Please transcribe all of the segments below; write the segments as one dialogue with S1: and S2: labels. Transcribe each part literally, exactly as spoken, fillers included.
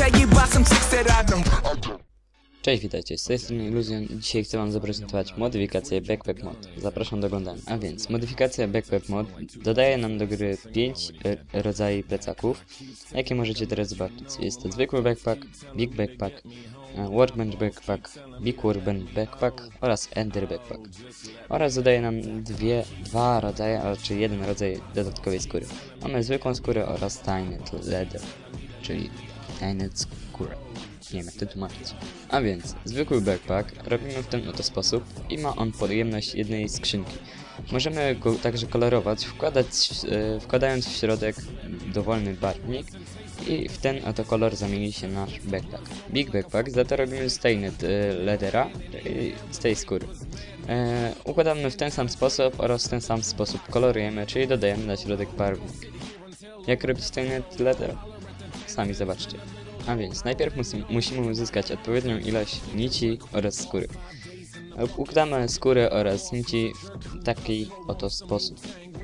S1: Cześć, witajcie, z tej strony Illusion i dzisiaj chcę wam zaprezentować modyfikację Backpack Mod. Zapraszam do oglądania. A więc, modyfikacja Backpack Mod dodaje nam do gry pięć rodzajów plecaków, jakie możecie teraz zobaczyć. Jest to zwykły backpack, big backpack, workbench backpack, big workbench backpack oraz ender backpack. Oraz dodaje nam dwie, dwa rodzaje, a raczej jeden rodzaj dodatkowej skóry. Mamy zwykłą skórę oraz tainted leather, czyli tainted skórę. Nie wiem jak to tłumaczyć. A więc, zwykły backpack robimy w ten oto sposób i ma on pojemność jednej skrzynki. Możemy go także kolorować, wkładać, e, wkładając w środek dowolny barwnik i w ten oto kolor zamieni się nasz backpack. Big backpack za to robimy z tainted e, leathera, czyli z tej skóry. E, układamy w ten sam sposób oraz w ten sam sposób kolorujemy, czyli dodajemy na środek barwnik. Jak robić tainted leather? Sami zobaczcie. A więc, najpierw musimy, musimy uzyskać odpowiednią ilość nici oraz skóry. Układamy skórę oraz nici w taki oto sposób.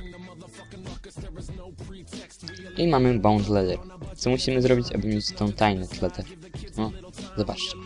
S1: I mamy bound leather. Co musimy zrobić, aby mieć tą tainted leather? No, zobaczcie.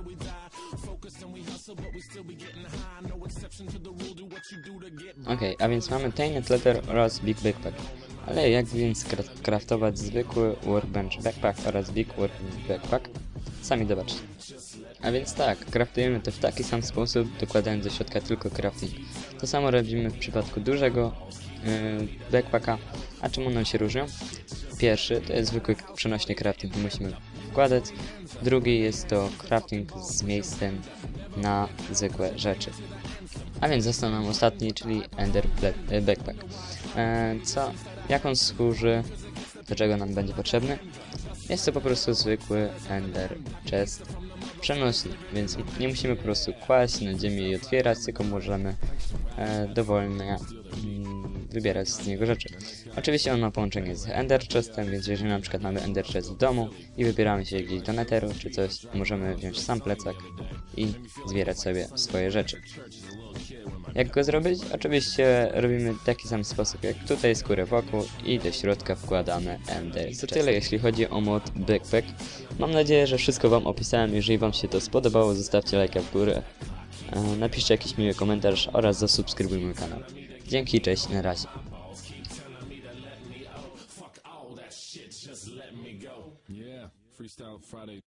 S1: Ok, a więc mamy tainted leather oraz big backpack. Ale jak więc craftować zwykły workbench backpack oraz big workbench backpack? Sami zobaczcie. A więc tak, craftujemy to w taki sam sposób, dokładając do środka tylko crafting. To samo robimy w przypadku dużego yy, backpacka. A czym one się różnią? Pierwszy to jest zwykły przenośny crafting, musimy wkładać. Drugi jest to crafting z miejscem na zwykłe rzeczy. A więc został nam ostatni, czyli ender backpack. E, co? Jak on służy? Do czego nam będzie potrzebny? Jest to po prostu zwykły ender chest przenośny, więc nie musimy po prostu kłaść na ziemię i otwierać, tylko możemy e, dowolnie mm, wybierać z niego rzeczy. Oczywiście on ma połączenie z ender chestem, więc jeżeli na przykład mamy ender chest w domu i wybieramy się gdzieś do netheru czy coś, możemy wziąć sam plecak i zbierać sobie swoje rzeczy. Jak go zrobić? Oczywiście robimy w taki sam sposób jak tutaj, skórę wokół i do środka wkładamy ender chest. To tyle jeśli chodzi o mod backpack. Mam nadzieję, że wszystko wam opisałem. Jeżeli wam się to spodobało, zostawcie lajka w górę, napiszcie jakiś miły komentarz oraz zasubskrybuj mój kanał. Dzięki, cześć, na razie. Yeah, Freestyle Friday.